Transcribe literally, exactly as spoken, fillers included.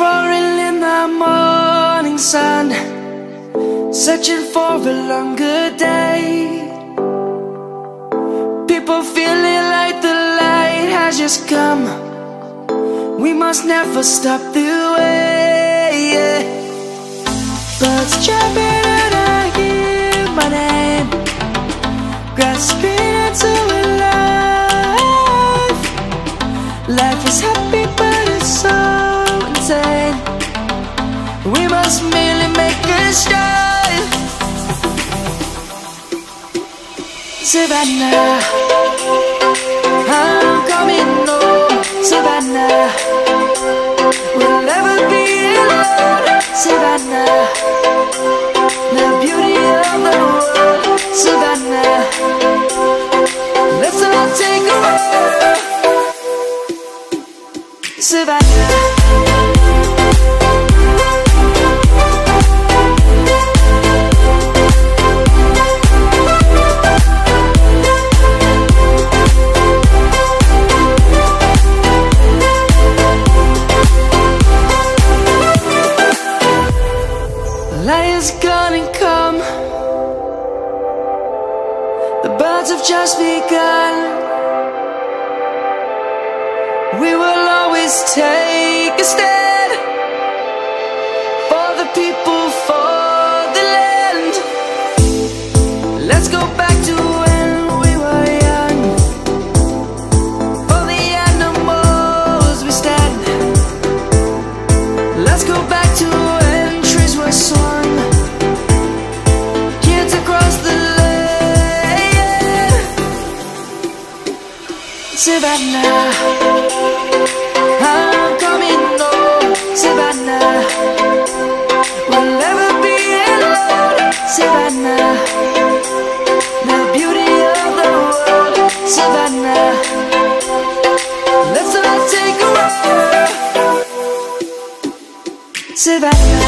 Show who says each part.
Speaker 1: roaring in the morning sun, searching for a longer day. People feeling like the light has just come. We must never stop the way, yeah. Birds chirping and I hear my name, grasping into a life. Life is happy but it's so insane. We must merely make a start. Savannah, I'm coming home. Savannah, we'll never be alone. Savannah, the beauty of the world. Savannah, let's all take a walk. Savannah, light is gonna come. The birds have just begun. We will always take a stand for the people, for the land. Let's go back to when we were young. For the animals we stand. Let's go back to when trees were swung, kids across the land. Savannah, I'm coming home. Savannah, we'll never be alone. Savannah, the beauty of the world. Savannah, let's all take a walk. Savannah.